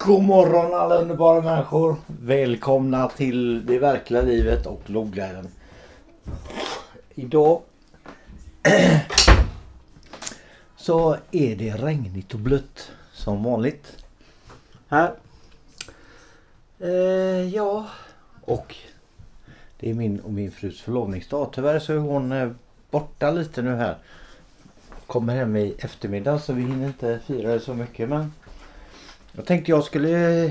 God morgon alla underbara människor. Välkomna till det verkliga livet och lågläden. Idag så är det regnigt och blött som vanligt. Här. Ja. Och det är min och min frus förlovningsdag. Tyvärr så är hon borta lite nu här. Kommer hem i eftermiddag så vi hinner inte fira det så mycket, men jag tänkte jag skulle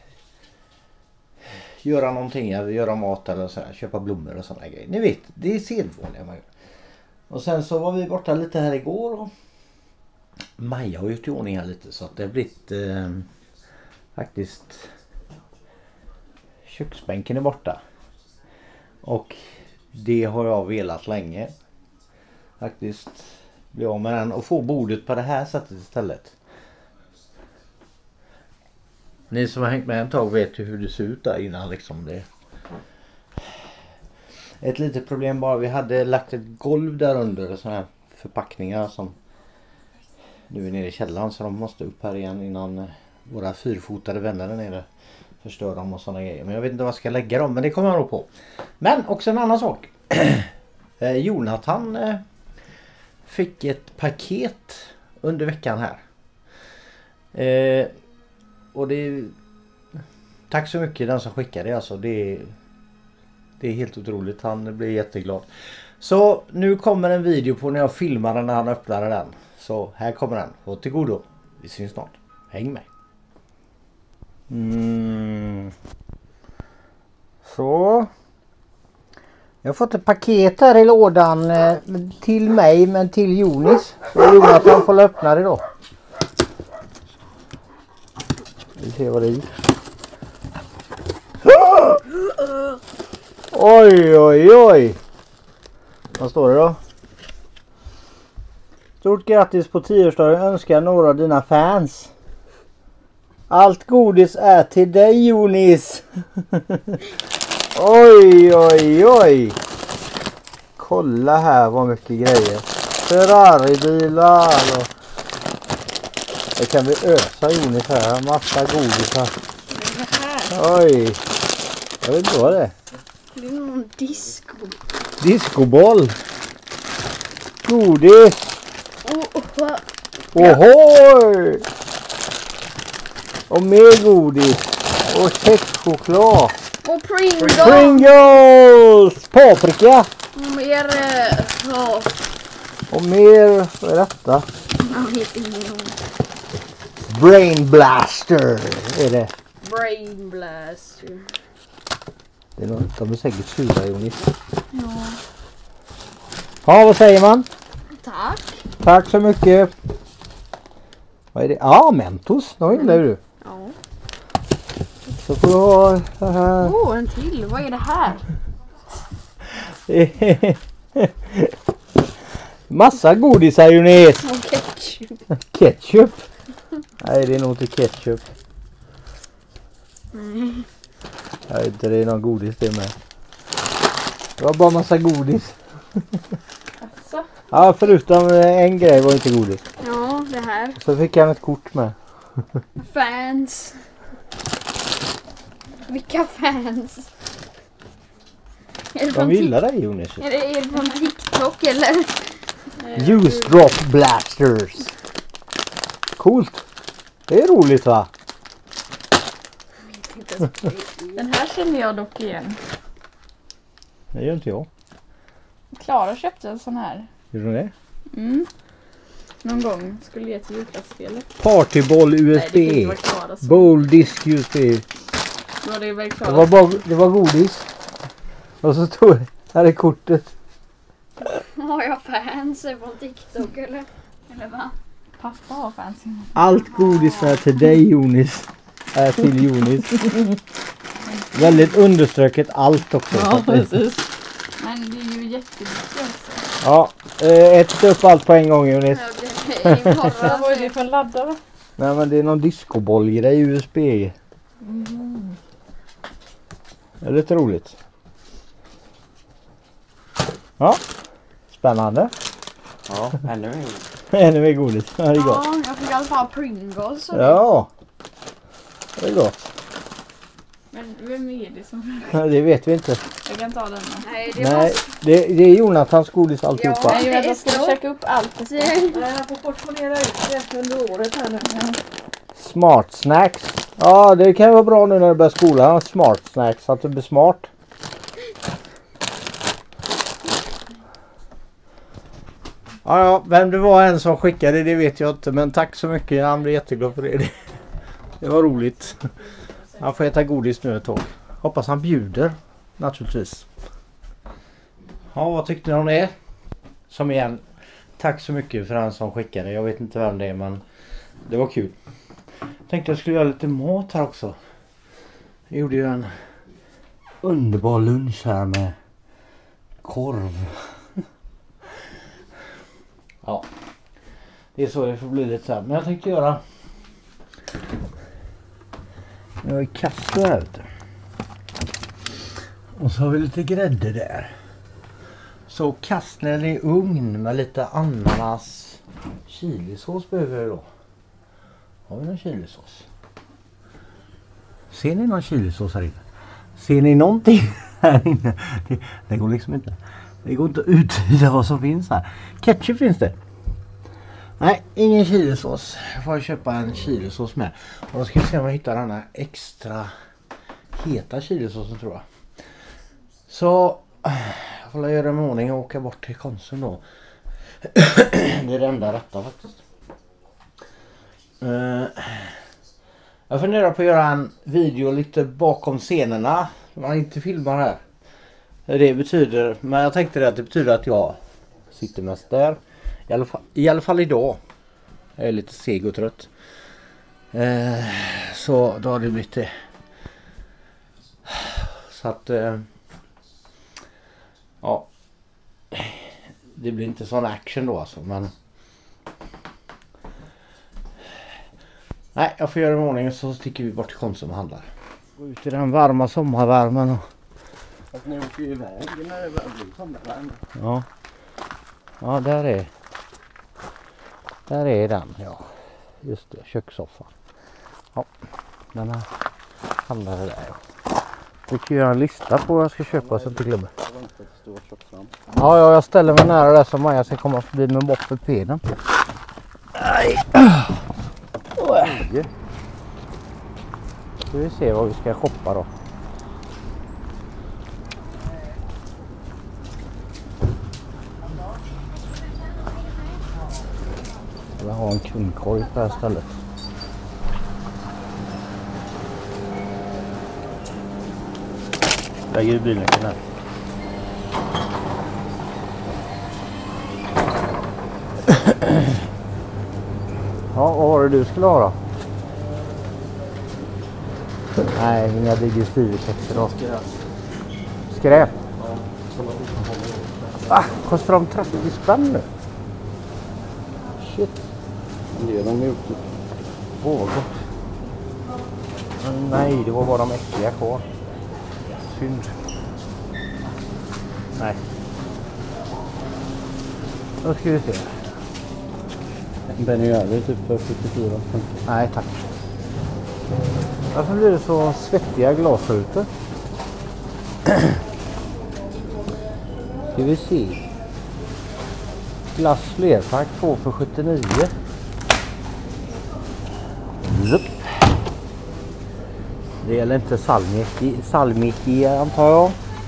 göra någonting, göra mat eller så här, köpa blommor och sådana grejer. Ni vet, det är sedvanliga man gör. Och sen så var vi borta lite här igår och Maja har gjort i ordning här lite så att det har blivit faktiskt köksbänken är borta. Och det har jag velat länge. Faktiskt bli av med den och få bordet på det här sättet istället. Ni som har hängt med en tag vet ju hur det ser ut där innan liksom det. Ett litet problem bara, vi hade lagt ett golv där under såna här förpackningar som nu är nere i källaren så de måste upp här igen innan våra fyrfotade vänner där nere förstör dem och sådana grejer. Men jag vet inte vad jag ska lägga dem, men det kommer jag nog på. Men också en annan sak. Jonathan fick ett paket under veckan här. Och det tack så mycket den som skickade det, alltså det är helt otroligt, han blir jätteglad. Så nu kommer en video på när jag filmade när han öppnade den. Så här kommer den, håll till godo. Vi syns snart, häng med. Så jag har fått ett paket här i lådan till mig men till Jonis. Så Jonathan får öppna det då. Vi ser vad det är. Oj oj oj. Vad står det då? Stort grattis på 10-årsdagen, önskar några av dina fans. Allt godis är till dig Jonis. Oj oj oj. Kolla här vad mycket grejer. Ferrari-bilar och det kan vi ösa Jonis här. Massa godis här. Oj. Jag vet inte vad det är. Det är någon disco. Discoboll. Godis. Ohoj. Och mer godis. Och kexchoklad. Och Pringles. Pringles. Paprika. Och mer... Och mer... Vad är detta? Jag vet inte. Brain Blaster är det. Brain Blaster. Det är något, de är säkert sura Jonis. Ja. Ja, vad säger man? Tack. Tack så mycket. Vad är det? Ja, Mentos. De gillar du. Ja. Så får du ha det här. En till. Vad är det här? Massa godis här Jonis. Och ketchup. Ketchup? Nej, det är nog inte ketchup. Nej. Jag vet inte, det är någon godis det med. Det var bara massa godis. Alltså. Ja, förutom en grej var inte godis. Ja, det här. Så fick han ett kort med. Fans. Vilka fans? Är det De gillar dig Jonis. Är det från TikTok eller? Juice Drop Blasters. Coolt. Det är roligt va? Den här känner jag dock igen. Det gör inte jag. Klara köpte en sån här. Gör du det? Mm. Någon gång skulle ge till julklappsspelet. Partyboll USB. Nej, det kunde inte vara Klara så. Bowl disk USB. Då var det väl Det Klara. det var godis. Och så stod det, här är kortet. Har jag fans från TikTok eller? Eller vad? Pappa har fancy. Allt godis är till dig Jonis. Är till Jonis. Väldigt underströket allt också. Ja, precis. Men det är ju jättemycket också. Ja, ät upp allt på en gång Jonis. Vad var det för en laddare? Nej men det är någon discobollgrej USB. Det är lite roligt. Ja, spännande. Ja, ännu mer. Ännu mer godis. Ja, det är gott. Ja, jag fick i alla fall Pringles. Ja. Det är gott. Men vem är det som... Nej, det vet vi inte. Jag kan ta den då. Nej, det Nej, måste... det är Jonathans godis alltihopa. Ja. Nej, det jag är ska så. käka upp allt. Jag får portionera ut det under året här nu. Smart snacks. Ja, det kan vara bra nu när du börjar skolan. Smart snacks, så att du blir smart. Ja, vem det var en som skickade det vet jag inte. Men tack så mycket, han blev jätteglad för det. Det var roligt. Han får äta godis nu ett tag. Hoppas han bjuder, naturligtvis. Ja, vad tyckte ni om det? Som igen, tack så mycket för han som skickade. Jag vet inte vem det är, men det var kul. Tänkte jag skulle göra lite mat här också. Jag gjorde ju en underbar lunch här med korv. Ja, det är så det får bli lite så här. Men jag tänkte göra... Jag har kaffe här ute. Och så har vi lite grädde där. Så kastnäll i ugn med lite ananas. Chilisås behöver vi då. Har vi någon chilisås? Ser ni någon chilisås här inne? Ser ni någonting här inne? Det går liksom inte. Det går inte att uttyda vad som finns här. Ketchup finns det. Nej, ingen chilisås. Jag får köpa en chilisås med. Och då ska vi se om jag hittar den här extra heta chilisåsen tror jag. Så jag får göra en ordning och åka bort till Konsum då. Det är det enda rätta faktiskt. Jag funderar på att göra en video lite bakom scenerna. Man inte filmar här. Det betyder, men jag tänkte att det betyder att jag sitter mest där. I alla fall idag. Jag är lite seg och trött. Så då har det blivit det. Så att ja, det blir inte sån action då alltså, men nej, jag får göra en ordning så sticker vi bort till Konsum och handlar. Gå ut i den varma sommarvärmen och... Fast ni åker ju iväg när det väl blir sommarvärme. Ja. Ja, där är den, ja. Just det, kökssoffan. Ja, den här handlar det där, ja. Du kan göra en lista på vad jag ska köpa så att du glömmer. Ja, jag ställer mig nära där så Maja ska komma förbi med moppepeden. Nej. Ska vi se vad vi ska shoppa då. Jag har en kundkorg på det här stället. Lägger i bilnyckeln här. Ja, vad var det du skulle ha då? Nej, inga digestiveffekter då. Skräp? Ah, kostar de 30 spänn nu? Shit. Det är de gjort. Åh, vad gott. Men nej, det var bara de äckliga kvar. Synd. Nej. Då ska vi se. Den är ju över typ för 74. Nej, tack. Varför blir det så svettiga glasrutor? Ska vi se. Glass flerpack 2 för 79. Zup. Det gäller inte salmiki antar jag.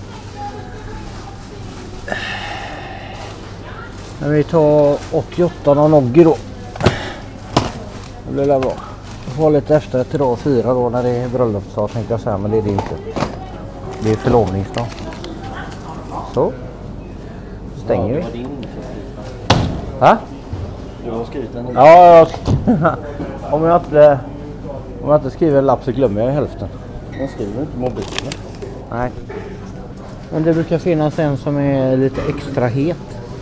Men vi tar 88 noggi då. Det blir bra. Jag får lite efter till dag 4 då när det är bröllopsdag tänkte jag säga, men det är det inte. Det är förlovningsdag. Så. Stänger vi. Va? Du har skrivit den. Ja, om jag inte skriver en lapp så glömmer jag hälften. Den skriver inte mobilen. Nej. Men det brukar finnas en som är lite extra het.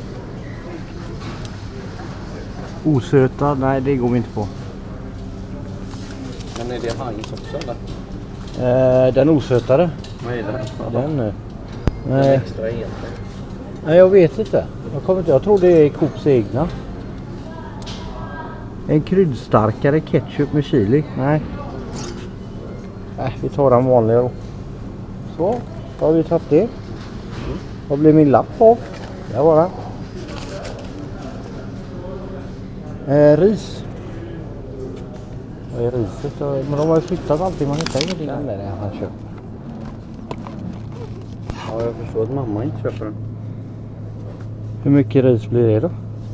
Osötad, nej det går vi inte på. Men är det Heinz också eller? Den osötade. Vad är det? Den nu. Den Nej. extra eten. Nej, jag vet inte. Jag tror det är Coops egna. En kryddstarkare ketchup med chili. Nej. Vi tar den vanliga då. Så, då har vi tagit det. Vad blir min lapp av? Där var den. Ris. Vad är riset? Men de har ju flyttat allting. Man hittar ingenting där han köper. Ja, jag förstår att mamma inte köper den. Hur mycket ris blir det då?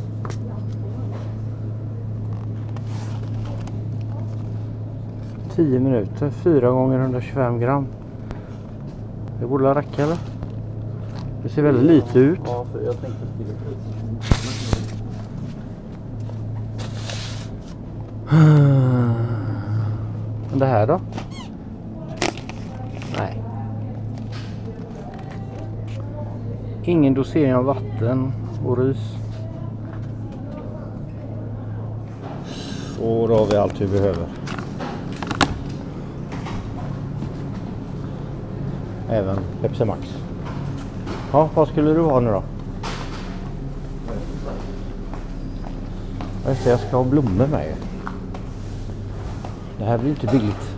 ...10 minuter, 4 gånger 125 gram. Det borde räcka eller? Det ser väldigt lite ut. Ja, för jag tänkte skriva Men det här då? Nej. Ingen dosering av vatten och ris. Så då har vi allt vi behöver. Även Pepsi Max. Ja, vad skulle du ha nu då? Jag ska ha blommor med. Det här blir inte billigt.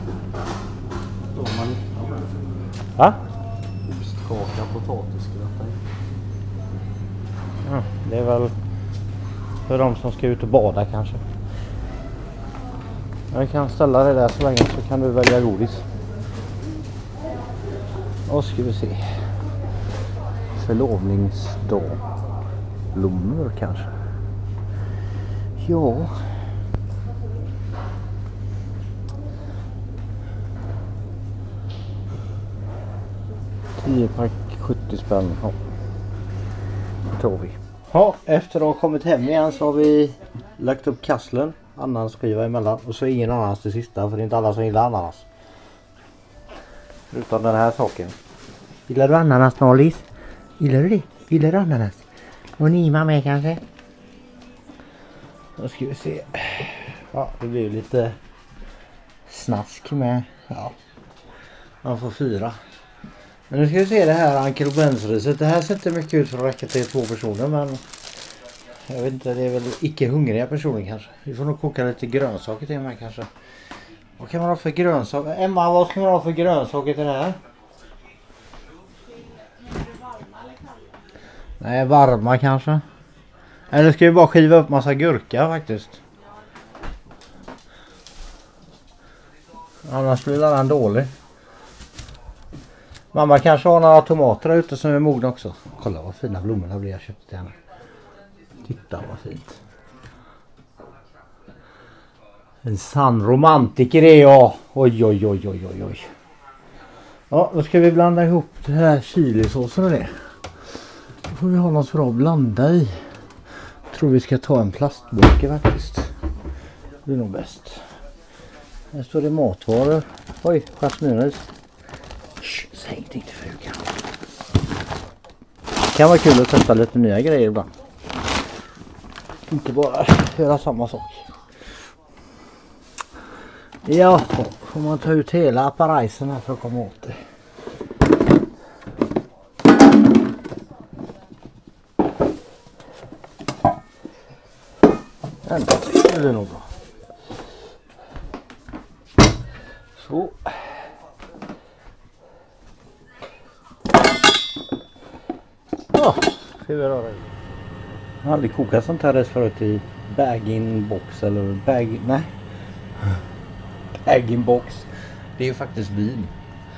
Va? Ostkaka, potatisgröt. Ja, det är väl för de som ska ut och bada kanske. Jag kan ställa det där så länge så kan du välja godis. Och ska vi se. Förlovningsdag. Blommor kanske. Ja. Pack 70 spänn. Ja. Det tror vi. Ja, efter att ha kommit hem igen så har vi lagt upp kasslen. Ananasskiva emellan. Och så ingen ananas till sista. För det är inte alla som gillar ananas. Utan den här saken. Gillar du ananas, Nalis? Gillar du det? Gillar du ananas? Och Nima med kanske? Då ska vi se. Ja, det blir lite snask med. Ja. Man får 4. Men nu ska vi se det här Anker och Bensriset. Det här sätter mycket ut för att räcka till 2 personer. Men jag vet inte, det är väl icke hungriga personer kanske. Vi får nog koka lite grönsaker till mig kanske. Vad kan man ha för grönsaker? Emma, vad ska man ha för grönsaker till det här? Nej, varma kanske. Eller ska vi bara skiva upp massa gurka faktiskt. Annars blir den dålig. Mamma kanske har några tomater där ute som är mogna också. Kolla vad fina blommorna blir jag köpt till henne. Titta vad fint. En sann romantiker är jag. Oj, oj, oj, oj, oj, oj. Ja, då ska vi blanda ihop det här chilisåsen och det. Då får vi ha något bra att blanda i. Jag tror vi ska ta en plastburk faktiskt. Det är nog bäst. Här står det matvaror. Oj, jasminris. Säg inte till frugan. Det kan vara kul att testa lite nya grejer ibland. Inte bara göra samma sak. Ja, får man ta ut hela apparisen här för att komma åt det. Det är nog bra. Så. Ja, ska vi röra i. Jag har aldrig kokat sånt här rätt förut i bag-in-box eller nej. Bag-in-box. Det är ju faktiskt vin.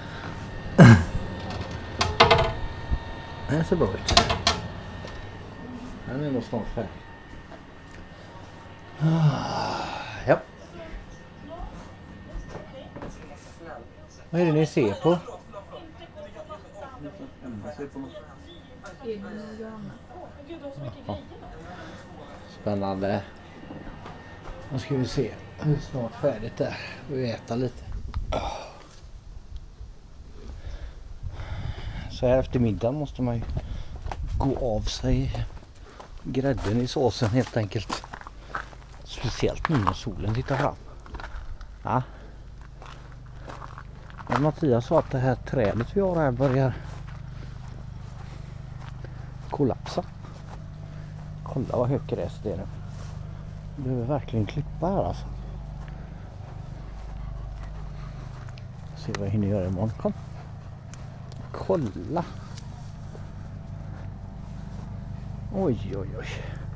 Det ser bra ut. Den är nog snart färdig. Ja. Vad är det ni ser på? Spännande. Nu ska vi se hur snart färdigt det är. Vi äter lite. Så här efter middag måste man ju gå av sig grädden i såsen helt enkelt. Speciellt nu när solen tittar fram. Ja. Men Mattias sa att det här trädet vi har här börjar kollapsa. Kolla vad högt gräs det är nu. Vi behöver verkligen klippa här alltså. Se vad jag hinner göra imorgon. Kom. Kolla. Oj, oj, oj.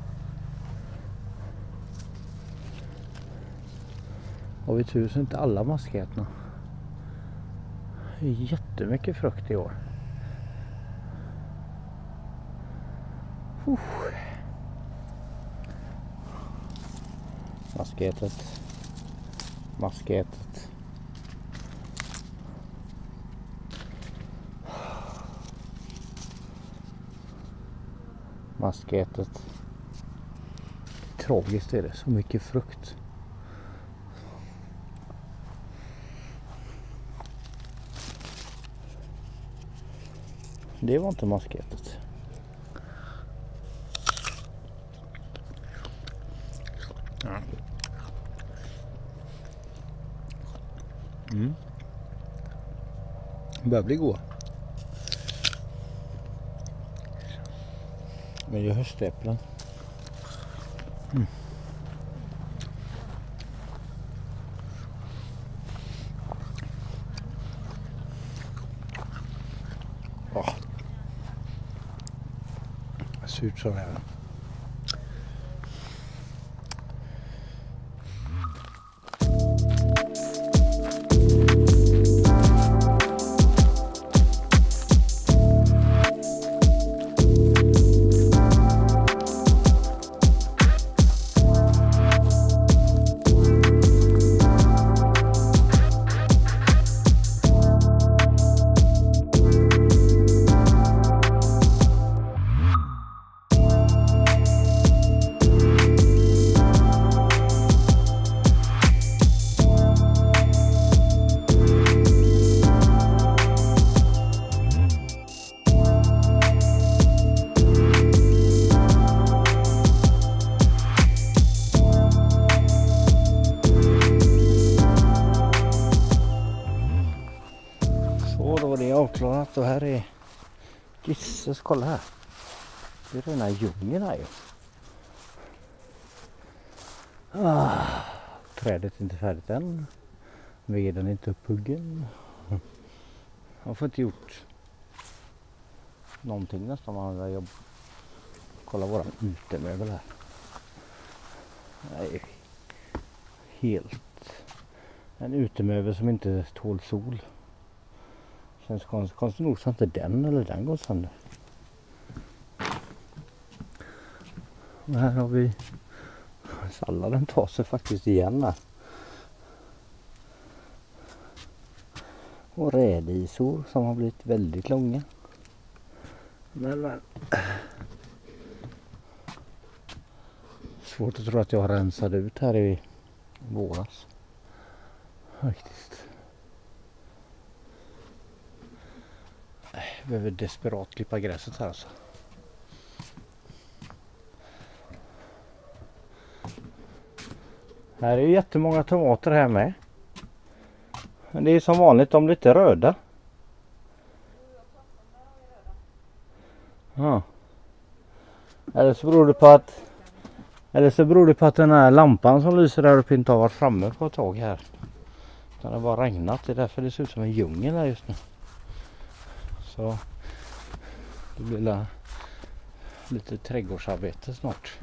Har vi tur så inte alla maskätna. Det är jättemycket frukt i år. Maskätet. Maskätet. Maskätet. Tragiskt är det. Så mycket frukt. Det var inte maskätet. Ja. Börjar bli god. Men jag höstäpplen. Surt så här. Avklarat och här är gisses, kolla här. Det är den här djungeln här ju. Trädet är inte färdigt än. Veden är inte upphuggen. Jag får inte gjort någonting nästan med andra jobb. Kolla våra utemöbel här. Nej, helt en utemöbel som inte tål sol. Känns konstigt nog så inte den eller den går sönder. Och här har vi salladen tar sig faktiskt igen här. Och rädisor som har blivit väldigt långa. Men svårt att tro att jag rensade ut här i våras. Faktiskt. Jag behöver desperat klippa gräset här alltså. Här är ju jättemånga tomater här med. Men det är som vanligt, de blir lite röda. Ja. Eller så beror det på att den här lampan som lyser där uppe inte har varit framme på ett tag här. Det har bara regnat, det är därför det ser ut som en djungel här just nu. Så det blir lite trädgårdsarbete snart.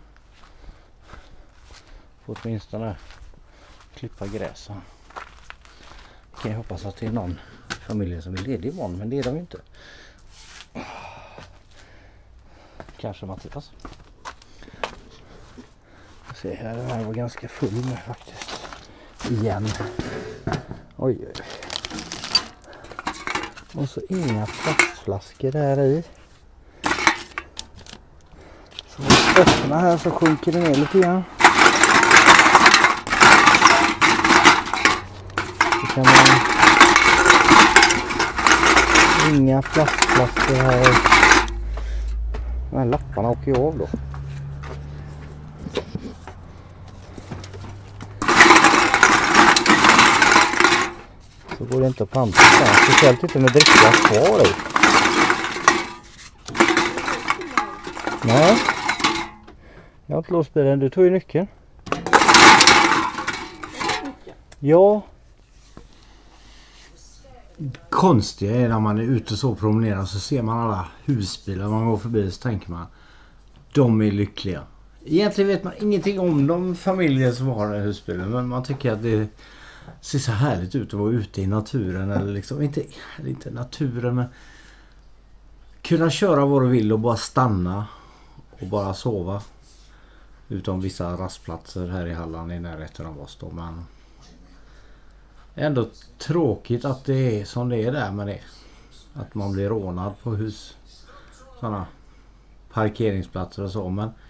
Får åtminstone klippa gräs. Kan jag hoppas att det är någon familj som är ledig imorgon, men det är de inte. Kanske Mattias. Se här, den här var ganska full med faktiskt. Igen. Oj, oj. Och så inga plastflaskor där i. Så öppna här så sjunker det ner lite grann. Så kan man... Inga plastflaskor här. De här lapparna åker ju av då. Så går det inte att panta sen. Speciellt inte med dricka kvar i. Nej. Jag har inte låst bilen. Du tog ju nyckeln. konstiga är när man är ute så promenerar så ser man alla husbilar man går förbi, så tänker man de är lyckliga. Egentligen vet man ingenting om de familjer som har den här husbilen, men man tycker att det ser så härligt ut att vara ute i naturen, eller liksom inte naturen, men kunna köra vad du vill och bara stanna och bara sova. Utom vissa rastplatser här i Halland i närheten av oss då, men ändå tråkigt att det är som det är där med det. Att man blir rånad på hus, sådana parkeringsplatser och så, men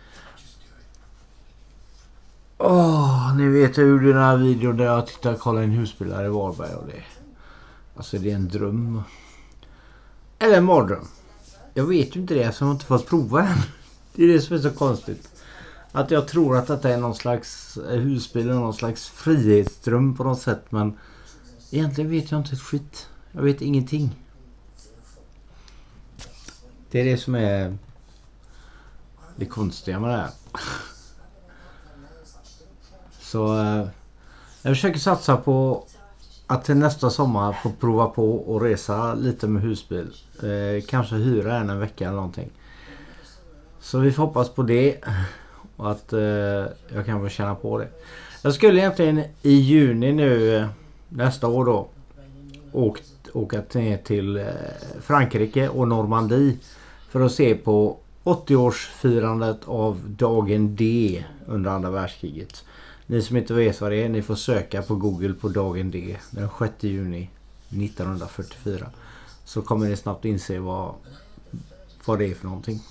ni vet jag gjorde den här videon där jag tittar och kollar en husbil här i Varberg, och det, alltså det är en dröm. Eller en mardröm. Jag vet ju inte det, så jag har inte fått prova än. Det är det som är så konstigt. Att jag tror att detta är någon slags husbil, någon slags frihetsdröm på något sätt, men egentligen vet jag inte ett skit. Jag vet ingenting. Det är det som är det konstiga med det här. Så jag försöker satsa på att till nästa sommar få prova på och resa lite med husbil. Kanske hyra en vecka eller någonting. Så vi får hoppas på det. Och att jag kan få känna på det. Jag skulle egentligen i juni nu nästa år då åka ner till Frankrike och Normandie för att se på 80-årsfirandet av dagen D under andra världskriget. Ni som inte vet vad det är, ni får söka på Google på dagen D den 6 juni 1944. Så kommer ni snabbt inse vad det är för någonting.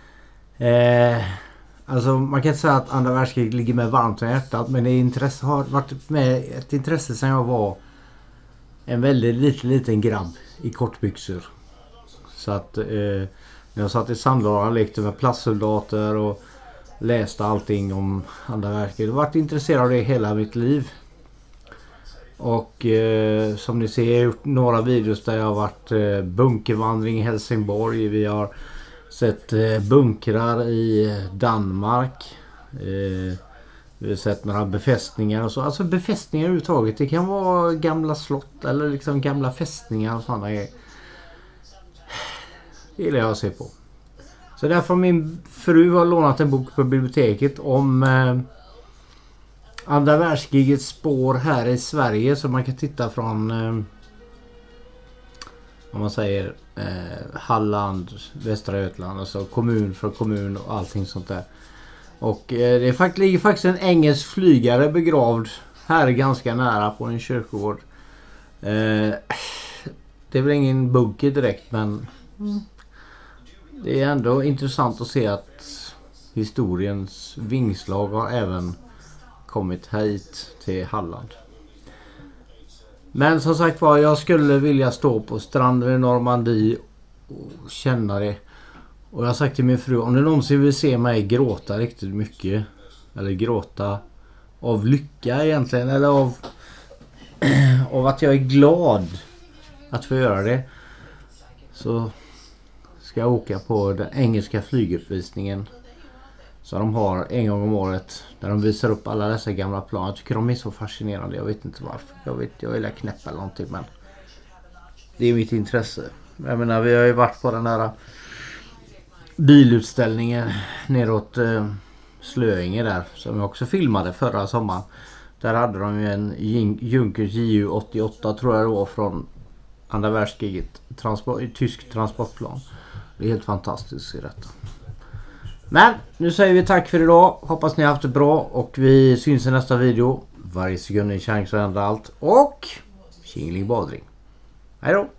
Alltså man kan inte säga att andra världskriget ligger med varmt om hjärtat, men det har varit med ett intresse sedan jag var en väldigt liten grabb i kortbyxor. Så att när jag satt i Sandala och lekte med plastsoldater och läste allting om andra världskriget. Jag har varit intresserad av det hela mitt liv. Och som ni ser, jag har gjort några videos där jag har varit bunkervandring i Helsingborg. Vi har sett bunkrar i Danmark. Vi har sett några befästningar och så. Alltså befästningar överhuvudtaget. Det kan vara gamla slott eller liksom gamla fästningar och sådana grejer. Det gillar jag att se på. Så därför min fru har lånat en bok på biblioteket om andra världskrigets spår här i Sverige. Så man kan titta från om man säger Halland, Västra Götaland, alltså kommun för kommun och allting sånt där. Och det ligger faktiskt en engelsk flygare begravd här ganska nära på en kyrkogård. Det är väl ingen bunker direkt, men det är ändå intressant att se att historiens vingslag har även kommit hit till Halland. Men som sagt var, jag skulle vilja stå på stranden i Normandie och känna det. Och jag har sagt till min fru, om du någonsin vill se mig gråta riktigt mycket, eller gråta av lycka egentligen, eller av att jag är glad att få göra det, så ska jag åka på den engelska flyguppvisningen som de har en gång om året, där de visar upp alla dessa gamla plan. Jag tycker de är så fascinerande, jag vet inte varför. Jag vill knäppa eller någonting, men det är mitt intresse. Jag menar, vi har ju varit på den här bilutställningen neråt Slöinge där, som jag också filmade förra sommaren. Där hade de ju en Junkers Ju-88 tror jag det var, från andra världskriget, tysk transportplan. Det är helt fantastiskt i detta. Men nu säger vi tack för idag. Hoppas ni har haft det bra och vi syns i nästa video. Varje sekund är en chans att ändra allt. Och tjingling badring. Hej då!